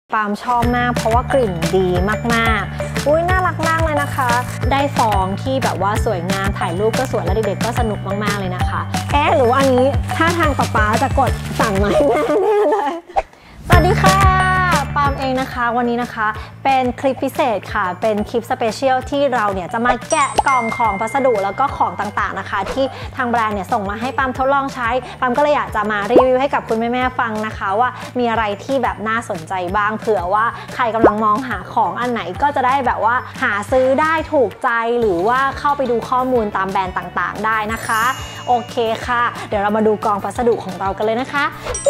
ปาล์มชอบมากเพราะว่ากลิ่นดีมากๆอุ้ยน่ารักมากเลยนะคะได้ฟองที่แบบว่าสวยงามถ่ายรูปก็สวยและเด็กๆก็สนุกมากๆเลยนะคะหรือว่าอันนี้ถ้าทางป๊าจะกดสั่งมาให้แม่แน่เลยสวัสดีค่ะปาล์มเองนะคะวันนี้นะคะเป็นคลิปพิเศษค่ะเป็นคลิปสเปเชียลที่เราเนี่ยจะมาแกะกล่องของพัสดุแล้วก็ของต่างๆนะคะที่ทางแบรนด์เนี่ยส่งมาให้ปาล์มทดลองใช้ปาล์มก็เลยอยากจะมารีวิวให้กับคุณแม่ๆฟังนะคะว่ามีอะไรที่แบบน่าสนใจบ้างเผื่อว่าใครกำลังมองหาของอันไหนก็จะได้แบบว่าหาซื้อได้ถูกใจหรือว่าเข้าไปดูข้อมูลตามแบรนด์ต่างๆได้นะคะโอเคค่ะเดี๋ยวเรามาดูกล่องพัสดุของเรากันเลยนะคะ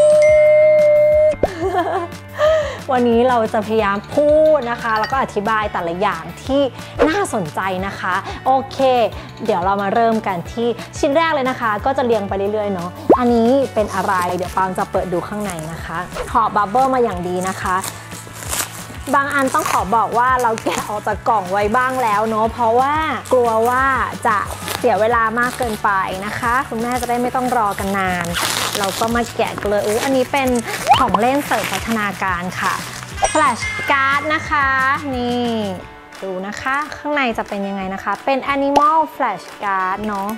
วันนี้เราจะพยายามพูดนะคะแล้วก็อธิบายแต่ละอย่างที่น่าสนใจนะคะโอเคเดี๋ยวเรามาเริ่มกันที่ชิ้นแรกเลยนะคะก็จะเรียงไปเรื่อยๆเนาะอันนี้เป็นอะไรเดี๋ยวปาล์มจะเปิดดูข้างในนะคะห่อบับเบิ้ลมาอย่างดีนะคะบางอันต้องขอบอกว่าเราแกะออกจากกล่องไว้บ้างแล้วเนาะเพราะว่ากลัวว่าจะเสียเวลามากเกินไปนะคะคุณแม่จะได้ไม่ต้องรอกันนานเราก็มาแกะกันเลยอันนี้เป็นของเล่นเสริมพัฒนาการค่ะแฟลชการ์ดนะคะนี่ดูนะคะข้างในจะเป็นยังไงนะคะเป็น Animal Flash Card เนาะ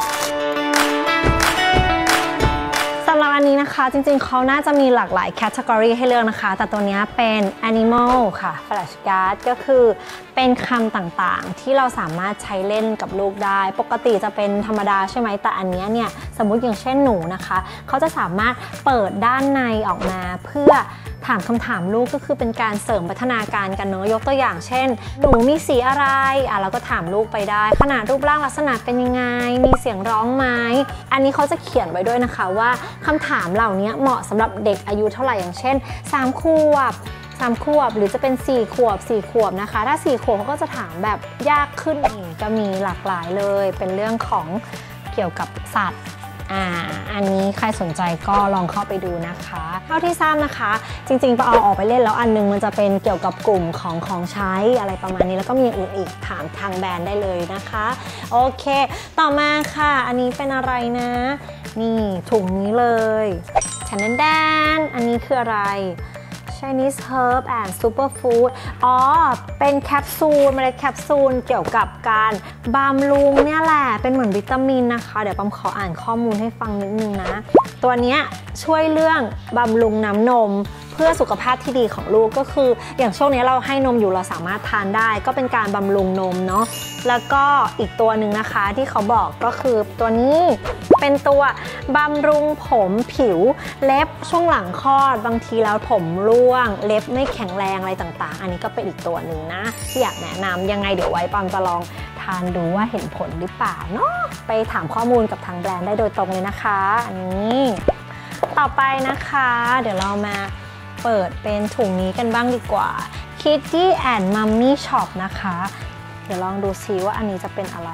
สำหรับอันนี้นะคะจริงๆเขาน่าจะมีหลากหลายแคตตากรีให้เลือกนะคะแต่ตัวนี้เป็น Animal ค่ะ Flash Card ก็คือเป็นคำต่างๆที่เราสามารถใช้เล่นกับลูกได้ปกติจะเป็นธรรมดาใช่ไหมแต่อันนี้เนี่ยสมมุติอย่างเช่นหนูนะคะเขาจะสามารถเปิดด้านในออกมาเพื่อถามคำถามลูกก็คือเป็นการเสริมพัฒนาการกันเนอะยกตัวอย่างเช่นหนูมีสีอะไรเราก็ถามลูกไปได้ขนาดรูปร่างลักษณะเป็นยังไงมีเสียงร้องไหมอันนี้เขาจะเขียนไว้ด้วยนะคะว่าคำถามเหล่านี้เหมาะสำหรับเด็กอายุเท่าไหร่อย่างเช่น3 ขวบหรือจะเป็น4 ขวบนะคะถ้า4 ขวบเขาก็จะถามแบบยากขึ้นอีกก็มีหลากหลายเลยเป็นเรื่องของเกี่ยวกับสัตว์อันนี้ใครสนใจก็ลองเข้าไปดูนะคะเท่าที่ทราบนะคะจริงๆปาเอาออกไปเล่นแล้วอันนึงมันจะเป็นเกี่ยวกับกลุ่มของใช้อะไรประมาณนี้แล้วก็มีอื่นอีกถามทางแบรนด์ได้เลยนะคะโอเคต่อมาค่ะอันนี้เป็นอะไรนะนี่ถุงนี้เลยแทนแดนอันนี้คืออะไรChinese Herb and Superfood เป็นแคปซูลเมล็ดแคปซูลเกี่ยวกับการบำรุงเนี่ยแหละเป็นเหมือนวิตามินนะคะเดี๋ยวปาขออ่านข้อมูลให้ฟังนิดนึงนะตัวนี้ช่วยเรื่องบำรุงน้ำนมเพื่อสุขภาพที่ดีของลูกก็คืออย่างช่วงนี้เราให้นมอยู่เราสามารถทานได้ก็เป็นการบำรุงนมเนาะแล้วก็อีกตัวหนึ่งนะคะที่เขาบอกก็คือตัวนี้เป็นตัวบำรุงผมผิวเล็บช่วงหลังคลอดบางทีแล้วผมร่วงเล็บไม่แข็งแรงอะไรต่างๆอันนี้ก็เป็นอีกตัวหนึ่งนะที่อยากแนะนำยังไงเดี๋ยวไว้ปาล์มจะลองทานดูว่าเห็นผลหรือเปล่าเนาะไปถามข้อมูลกับทางแบรนด์ได้โดยตรงเลยนะคะอันนี้ต่อไปนะคะเดี๋ยวเรามาเปิดเป็นถุงนี้กันบ้างดีกว่า Kitty and Mummy Shop นะคะเดี๋ยวลองดูซิว่าอันนี้จะเป็นอะไร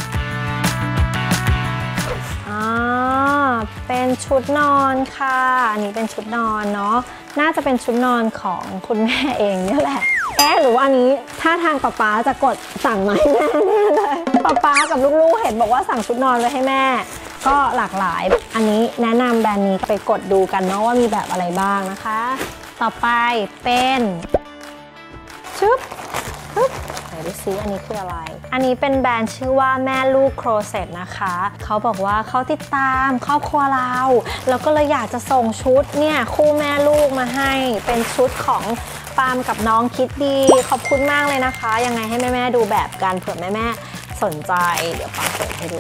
เป็นชุดนอนค่ะอันนี้เป็นชุดนอนเนาะน่าจะเป็นชุดนอนของคุณแม่เองนี่แหละหรือว่าอันนี้ถ้าทางป๊าจะกดสั่งมาให้แม่แน่เลยป๊ากับลูกๆเห็นบอกว่าสั่งชุดนอนไว้ให้แม่ก็หลากหลายอันนี้แนะนำแบรนด์นี้ไปกดดูกันเนาะว่ามีแบบอะไรบ้างนะคะต่อไปเป็นชุบไหนดูซิอันนี้คืออะไรอันนี้เป็นแบรนด์ชื่อว่าแม่ลูกโครเซตนะคะเขาบอกว่าเขาติดตามครอบครัวเราแล้วก็เลยอยากจะส่งชุดเนี่ยคู่แม่ลูกมาให้เป็นชุดของปาล์มกับน้องคิดดีขอบคุณมากเลยนะคะยังไงให้แม่ๆดูแบบกันเผื่อแม่ๆสนใจเดี๋ยวปาล์มเปิดให้ดู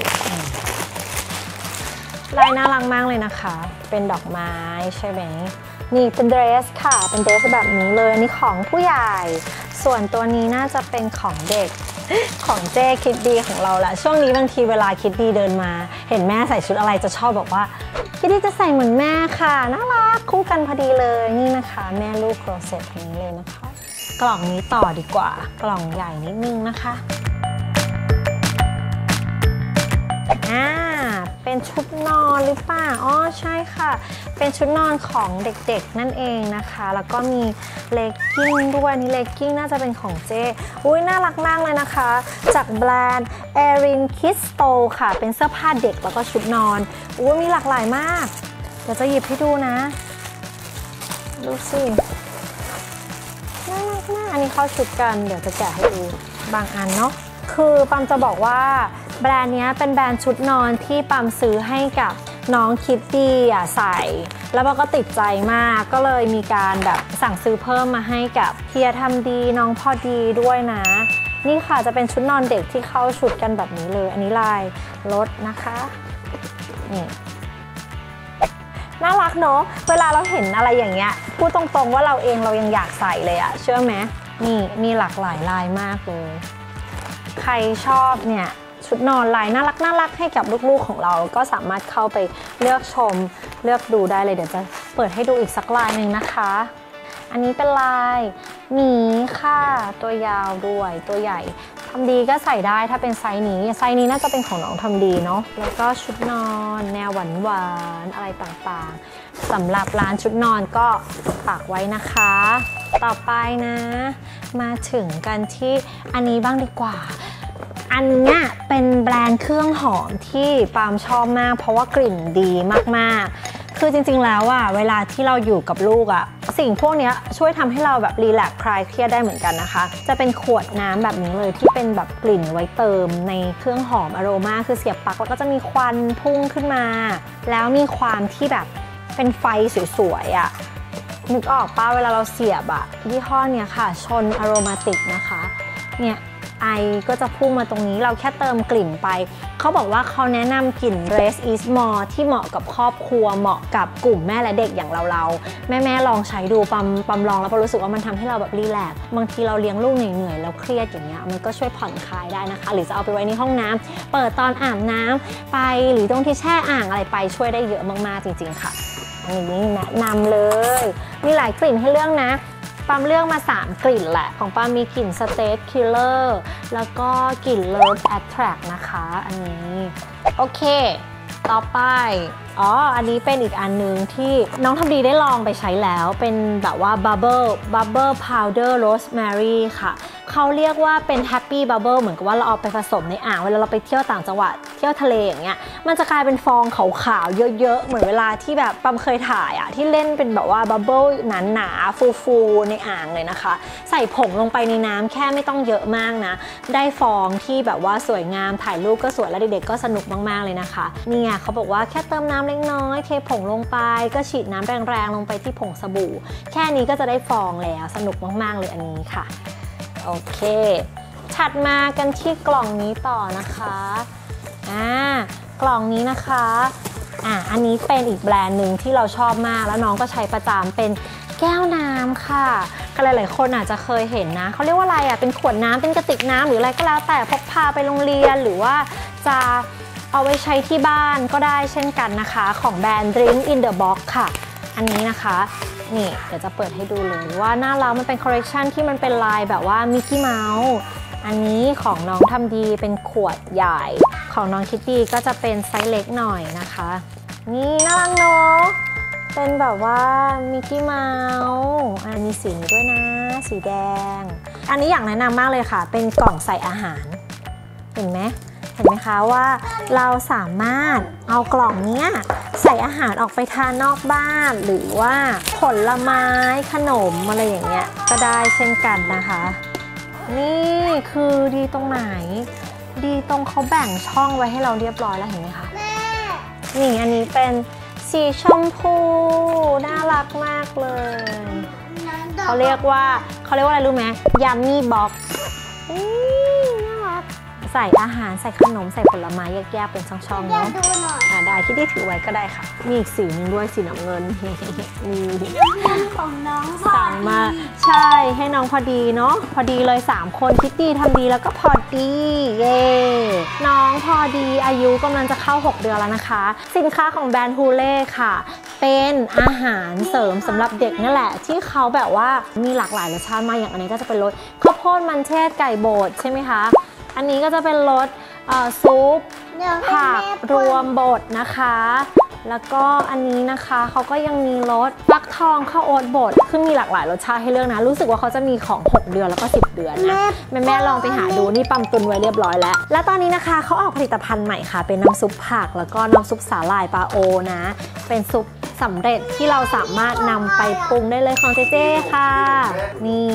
ลายน่ารักมากเลยนะคะเป็นดอกไม้ใช่ไหมนี่เป็นเดรสค่ะเป็นเดรสแบบนี้เลยอันนี้ของผู้ใหญ่ส่วนตัวนี้น่าจะเป็นของเด็กของเจ้คิดดีของเราแหละช่วงนี้บางทีเวลาคิดดีเดินมาเห็นแม่ใส่ชุดอะไรจะชอบบอกว่าคิดดีจะใส่เหมือนแม่ค่ะน่ารักคู่กันพอดีเลยนี่นะคะแม่ลูกโครเซตนี้เลยนะคะกล่องนี้ต่อดีกว่ากล่องใหญ่นิดนึงนะคะเป็นชุดนอนหรือเปล่าใช่ค่ะเป็นชุดนอนของเด็กๆนั่นเองนะคะแล้วก็มีเลกกิ้งด้วยนี่เลกกิ้งน่าจะเป็นของเจ้น่ารักมากเลยนะคะจากแบรนด์ Erin Kisto ค่ะเป็นเสื้อผ้าเด็กแล้วก็ชุดนอนมีหลากหลายมากเดี๋ยวจะหยิบให้ดูนะดูสิที่เข้าชุดกันเดี๋ยวจะแกะให้ดูบางอันเนาะคือปั๊มจะบอกว่าแบรนด์นี้เป็นแบรนด์ชุดนอนที่ปั๊มซื้อให้กับน้องคิตตี้ใส่แล้วมันก็ติดใจมากก็เลยมีการแบบสั่งซื้อเพิ่มมาให้กับเฮียทำดีน้องพอดีด้วยนะนี่ค่ะจะเป็นชุดนอนเด็กที่เข้าชุดกันแบบนี้เลยอันนี้ลายรถนะคะนี่น่ารักเนาะเวลาเราเห็นอะไรอย่างเงี้ยพูดตรงๆว่าเราเองเรายังอยากใส่เลยอะเชื่อไหมนี่มีหลากหลายลายมากเลยใครชอบเนี่ยชุดนอนลายน่ารักให้กับลูกๆของเราก็สามารถเข้าไปเลือกชมเลือกดูได้เลยเดี๋ยวจะเปิดให้ดูอีกสักลายหนึ่งนะคะอันนี้เป็นลายหมีค่ะตัวยาวด้วยตัวใหญ่ทำดีก็ใส่ได้ถ้าเป็นไซส์นี้น่าจะเป็นของน้องทำดีเนาะแล้วก็ชุดนอนแนวหวานอะไรต่างๆสำหรับร้านชุดนอนก็ฝากไว้นะคะต่อไปนะมาถึงกันที่อันนี้บ้างดีกว่าอันนี้เป็นแบรนด์เครื่องหอมที่ปาล์มชอบมากเพราะว่ากลิ่นดีมากๆคือจริงๆแล้วเวลาที่เราอยู่กับลูกสิ่งพวกนี้ช่วยทำให้เราแบบรีแลกซ์คลายเครียดได้เหมือนกันนะคะจะเป็นขวดน้ำแบบนี้เลยที่เป็นแบบกลิ่นไว้เติมในเครื่องหอมอโรมาคือเสียบปลั๊กแล้วก็จะมีควันพุ่งขึ้นมาแล้วมีความที่แบบเป็นไฟสวยๆนึกออกป่ะเวลาเราเสียบยี่ห้อเนี้ยค่ะชนอโรมาติกนะคะเนี่ยไอก็จะพุ่งมาตรงนี้เราแค่เติมกลิ่นไปเขาบอกว่าเขาแนะนำกลิ่น Less is more ที่เหมาะกับครอบครัวเหมาะกับกลุ่มแม่และเด็กอย่างเราแม่ลองใช้ดูปั๊มลองแล้วรู้สึกว่ามันทำให้เราแบบรีแลกซ์บางทีเราเลี้ยงลูกเหนื่อยแล้วเครียดอย่างเงี้ยมันก็ช่วยผ่อนคลายได้นะคะหรือจะเอาไปไว้ในห้องน้ำเปิดตอนอาบน้ำไปหรือตรงที่แช่อ่างอะไรไปช่วยได้เยอะมากๆจริงๆค่ะอันนี้แนะนำเลยมีหลายกลิ่นให้เลือกนะปั๊มเลือกมา3กลิ่นแหละของปั๊มมีกลิ่น State Killer แล้วก็กลิ่น Love Attract นะคะอันนี้โอเคต่อไปอันนี้เป็นอีกอันนึงที่น้องทำดีได้ลองไปใช้แล้วเป็นแบบว่า Bubble Powder Rosemary ค่ะเขาเรียกว่าเป็น Happy Bubble เหมือนกับว่าเราเอาไปผสมในอ่างเวลาเราไปเที่ยวต่างจังหวัดเที่ยวทะเลอย่างเงี้ยมันจะกลายเป็นฟองขาวๆเยอะๆเหมือนเวลาที่แบบปั๊มเคยถ่ายที่เล่นเป็นแบบว่าบับเบิ้ลหนาๆฟูๆในอ่างเลยนะคะใส่ผงลงไปในน้ำแค่ไม่ต้องเยอะมากนะได้ฟองที่แบบว่าสวยงามถ่ายรูปก็สวยและเด็กๆก็สนุกมากๆเลยนะคะนี่ไงเขาบอกว่าแค่เติมน้ำเล็กน้อยเทผงลงไปก็ฉีดน้ำแรงๆลงไปที่ผงสบู่แค่นี้ก็จะได้ฟองแล้วสนุกมากๆเลยอันนี้ค่ะโอเคถัดมากันที่กล่องนี้ต่อนะคะกล่องนี้นะคะอันนี้เป็นอีกแบรนด์หนึ่งที่เราชอบมากแล้วน้องก็ใช้ประจำเป็นแก้วน้ำค่ะหลายๆคนอาจจะเคยเห็นนะเขาเรียกว่าอะไรเป็นขวดน้ำเป็นกระติกน้ำหรืออะไรก็แล้วแต่พกพาไปโรงเรียนหรือว่าจะเอาไว้ใช้ที่บ้านก็ได้เช่นกันนะคะของแบรนด์ Drink in the Box ค่ะอันนี้นะคะนี่เดี๋ยวจะเปิดให้ดูเลยว่าหน้าเรามันเป็นคอลเลคชันที่มันเป็นลายแบบว่ามิกกี้เมาส์อันนี้ของน้องทำดีเป็นขวดใหญ่ของน้องคิตตี้ก็จะเป็นไซส์เล็กหน่อยนะคะนี่น่ารักเนาะเป็นแบบว่ามิกกี้เมาส์มีสีนี้ด้วยนะสีแดงอันนี้อยากแนะนำมากเลยค่ะเป็นกล่องใส่อาหารเห็นไหมคะว่าเราสามารถเอากล่องนี้ใส่อาหารออกไปทานนอกบ้านหรือว่าผลไม้ขนมอะไรอย่างเงี้ยก็ได้เช่นกันนะคะนี่คือดีตรงไหนดีตรงเขาแบ่งช่องไว้ให้เราเรียบร้อยแล้วเห็นไหมคะนี่อันนี้เป็นสีชมพูน่ารักมากเลยเขาเรียกว่าอะไรรู้ไหมยัมมี่บ็อกซ์ใส่อาหารใส่ขนมใส่ผลไม้แยกๆเป็นช่องๆเนาะได้ที่ได้ถือไว้ก็ได้ค่ะมีอีกสีนึงด้วยสีน้ำเงินนี่ของน้องสั่งมาใช่ให้น้องพอดีเนาะพอดีเลย3คนคิตตี้ทำดีแล้วก็พอดีเย่น้องพอดีอายุกำลังจะเข้า6เดือนแล้วนะคะสินค้าของแบรนด์ฮูเล่ค่ะเป็นอาหารเสริมสำหรับเด็กนั่นแหละที่เขาแบบว่ามีหลากหลายรสชาติมากอย่างอันนี้ก็จะเป็นรสข้าวโพดมันเทศไก่บดใช่ไหมคะอันนี้ก็จะเป็นรสซุปผักรวมบดนะคะแล้วก็อันนี้นะคะเขาก็ยังมีรสฟักทองข้าวโอ๊ตบดคือมีหลากหลายรสชาติให้เลือกนะรู้สึกว่าเขาจะมีของ6เดือนแล้วก็10เดือนนะแม่ลองไปหาดูนี่ปั๊มตุนไว้เรียบร้อยแล้วและตอนนี้นะคะเขาออกผลิตภัณฑ์ใหม่ค่ะเป็นน้ำซุปผักแล้วก็น้ำซุปสาหร่ายปลาโอนะเป็นซุปสำเร็จที่เราสามารถนำไปปรุงได้เลยของเจ๊ค่ะนี่เลย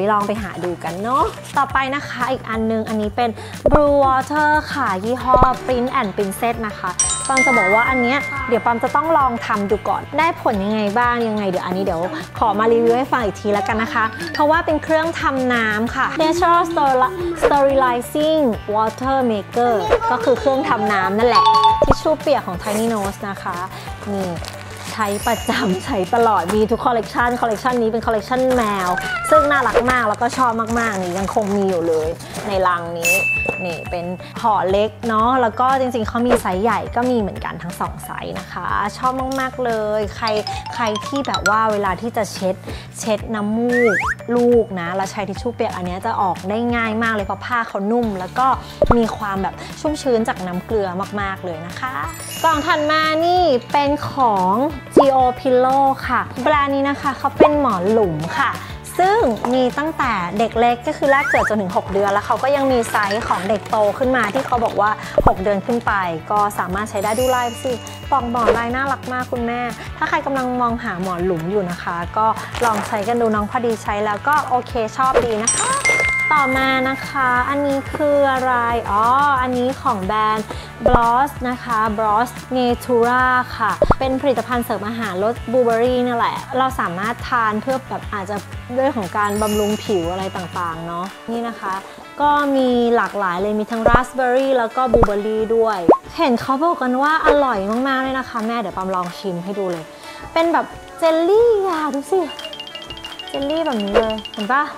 ลองไปหาดูกันเนาะต่อไปนะคะอีกอันนึงอันนี้เป็น Blue Water ค่ะยี่ห้อ Prince and Princess นะคะปามจะบอกว่าอันเนี้ยเดี๋ยวปามจะต้องลองทำดูก่อนได้ผลยังไงบ้างยังไงเดี๋ยวขอมารีวิวให้ฟังอีกทีแล้วกันนะคะเพราะว่าเป็นเครื่องทำน้ำค่ะ Natural Sterilizing Water Maker ก็คือเครื่องทำน้ำนั่นแหละทิชชู่เปียกของ Tiny Nose นะคะนี่ใช้ประจำใช้ตลอดมีทุกคอลเลกชันนี้เป็นคอลเลกชันแมวซึ่งน่ารักมากแล้วก็ชอบมากๆนี่ยังคงมีอยู่เลยในลังนี้นี่เป็นห่อเล็กเนาะแล้วก็จริงๆเขามีไซส์ใหญ่ก็มีเหมือนกันทั้ง2ไซส์นะคะชอบมากๆเลยใครที่แบบว่าเวลาที่จะเช็ดน้ำมูกลูกนะแล้วใช้ทิชชู่เปียกอันนี้จะออกได้ง่ายมากเลยเพราะผ้าเขานุ่มแล้วก็มีความแบบชุ่มชื้นจากน้ำเกลือมากๆเลยนะคะกล่องถัดมานี่เป็นของ Geo Pillow ค่ะแบรนด์นี้นะคะเขาเป็นหมอนหลุมค่ะซึ่งมีตั้งแต่เด็กเล็กก็คือแรกเกิดจนถึง6 เดือนแล้วเขาก็ยังมีไซส์ของเด็กโตขึ้นมาที่เขาบอกว่า6 เดือนขึ้นไปก็สามารถใช้ได้ดูลายสิปล่องหมอนลายน่ารักมากคุณแม่ถ้าใครกำลังมองหาหมอนหลุมอยู่นะคะก็ลองใช้กันดูน้องพอดีใช้แล้วก็โอเคชอบดีนะคะต่อมานะคะอันนี้คืออะไรอันนี้ของแบรนด์ Bloss นะคะ Bloss Natura ค่ะเป็นผลิตภัณฑ์เสริมอาหารรสบลูเบอร์รี่นี่แหละเราสามารถทานเพื่อแบบอาจจะด้วยของการบำรุงผิวอะไรต่างๆเนาะนี่นะคะก็มีหลากหลายเลยมีทั้งราสเบอร์รี่แล้วก็บลูเบอร์รี่ด้วยเห็นเขาบอกกันว่าอร่อยมากๆเลยนะคะแม่เดี๋ยวปามลองชิมให้ดูเลยเป็นแบบเจลลี่อะดูสิเจลลี่แบบนี้เลยเห็นปะ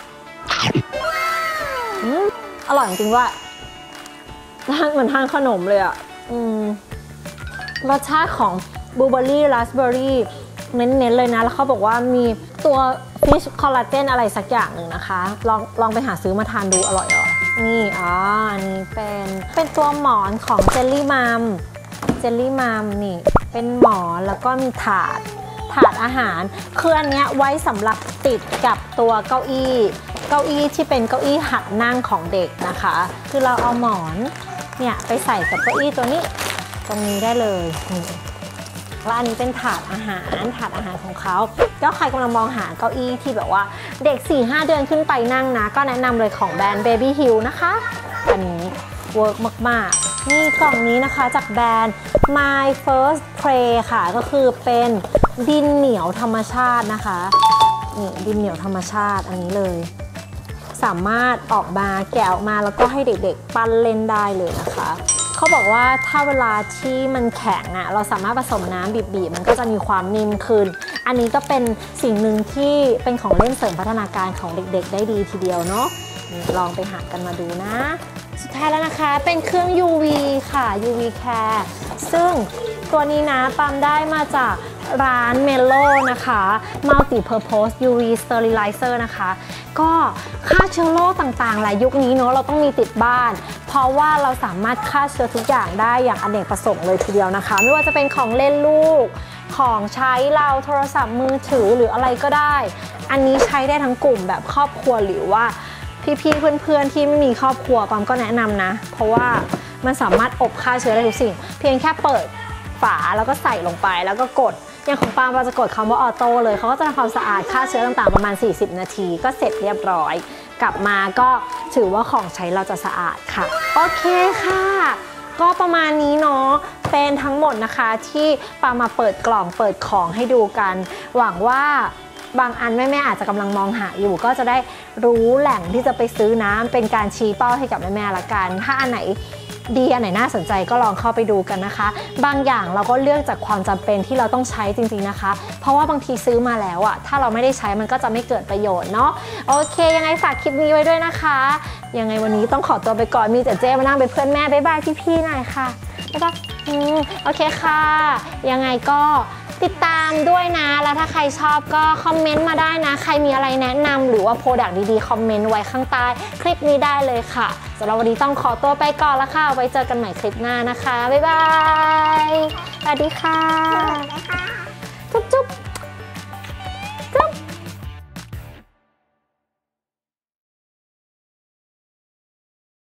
อร่อยจริงๆว่าเหมือนทานขนมเลยอ่ะรสชาติของบลูเบอร์รี่ราสเบอร์รี่เน้นๆเลยนะแล้วเขาบอกว่ามีตัวฟิชคอลลาเจนอะไรสักอย่างหนึ่งนะคะลองไปหาซื้อมาทานดูอร่อยนี่อันนี้เป็นตัวหมอนของเจลลี่มัมนี่เป็นหมอนแล้วก็มีถาดอาหารคืออันเนี้ยไว้สำหรับติดกับตัวเก้าอี้ที่เป็นเก้าอี้หัดนั่งของเด็กนะคะคือเราเอาหมอนเนี่ยไปใส่กับเก้าอี้ตัวนี้ตรงนี้ได้เลยแล้วอันนี้เป็นถาดอาหารของเขาก็ใครกำลังมองหาเก้าอี้ที่แบบว่าเด็ก 4-5 เดือนขึ้นไปนั่งนะก็แนะนำเลยของแบรนด์ Baby Hill นะคะอันนี้เวิร์กมากๆนี่กล่องนี้นะคะจากแบรนด์ My First Tray ค่ะก็คือเป็นดินเหนียวธรรมชาตินะคะนี่ดินเหนียวธรรมชาติอันนี้เลยสามารถออกมาแกะออกมาแล้วก็ให้เด็กๆปั้นเล่นได้เลยนะคะเขาบอกว่าถ้าเวลาที่มันแข็งเราสามารถผสมน้ำบีบมันก็จะมีความนิ่มขึ้นอันนี้ก็เป็นสิ่งหนึ่งที่เป็นของเล่นเสริมพัฒนาการของเด็กๆได้ดีทีเดียวเนาะลองไปหากันมาดูนะสุดท้ายแล้วนะคะเป็นเครื่อง UV ค่ะ UV Care ซึ่งตัวนี้นะปามได้มาจากร้าน Melo นะคะ Multi Purpose UV Sterilizer นะคะก็ฆ่าเชื้อโรคต่างๆหลายยุคนี้เนาะเราต้องมีติดบ้านเพราะว่าเราสามารถฆ่าเชื้อทุกอย่างได้อย่างอเนกประสงค์เลยทีเดียวนะคะไม่ว่าจะเป็นของเล่นลูกของใช้เราโทรศัพท์มือถือหรืออะไรก็ได้อันนี้ใช้ได้ทั้งกลุ่มแบบครอบครัวหรือว่าพี่ๆเพื่อนๆที่ไม่มีครอบครัวปามก็แนะนำนะเพราะว่ามันสามารถอบฆ่าเชื้อได้ทุกสิ่งเพียงแค่เปิดฝาแล้วก็ใส่ลงไปแล้วก็กดอย่างของปามเราจะกดคำว่าออโต้เลยเขาก็จะทำความสะอาดฆ่าเชื้อต่างๆประมาณ40 นาทีก็เสร็จเรียบร้อยกลับมาก็ถือว่าของใช้เราจะสะอาดค่ะโอเคค่ะก็ประมาณนี้เนาะเป็นทั้งหมดนะคะที่ปามมาเปิดกล่องเปิดของให้ดูกันหวังว่าบางอันแม่ๆอาจจะกำลังมองหาอยู่ก็จะได้รู้แหล่งที่จะไปซื้อนะเป็นการชี้เป้าให้กับแม่ๆละกันถ้าอันไหนดีอันไหนน่าสนใจก็ลองเข้าไปดูกันนะคะบางอย่างเราก็เลือกจากความจำเป็นที่เราต้องใช้จริงๆนะคะเพราะว่าบางทีซื้อมาแล้วอะถ้าเราไม่ได้ใช้มันก็จะไม่เกิดประโยชน์เนาะโอเคยังไงฝากคลิปนี้ไว้ด้วยนะคะยังไงวันนี้ต้องขอตัวไปก่อนมีเจ๊มานั่งเป็นเพื่อนแม่บ๊ายบายพี่ๆหน่อยค่ะแล้วก็โอเคค่ะยังไงก็ติดตามด้วยนะแล้วถ้าใครชอบก็คอมเมนต์มาได้นะใครมีอะไรแนะนำหรือว่าโปรดักต์ดีๆคอมเมนต์ไว้ข้างใต้คลิปนี้ได้เลยค่ะสำหรับวันนี้ต้องขอตัวไปก่อนแล้วค่ะไว้เจอกันใหม่คลิปหน้านะคะบ๊ายบายสวัสดีค่ะจุ๊บ